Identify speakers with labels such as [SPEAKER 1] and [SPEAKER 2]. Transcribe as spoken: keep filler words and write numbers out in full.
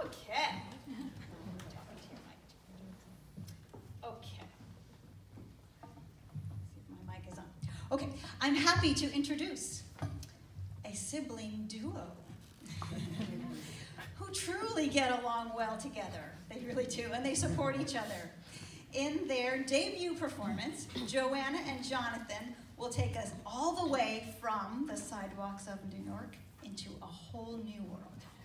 [SPEAKER 1] Okay. Okay. See if my mic is on. Okay, I'm happy to introduce a sibling duo who truly get along well together. They really do, and they support each other. In their debut performance, Joanna and Jonathan will take us all the way from the sidewalks of New York into a whole new world.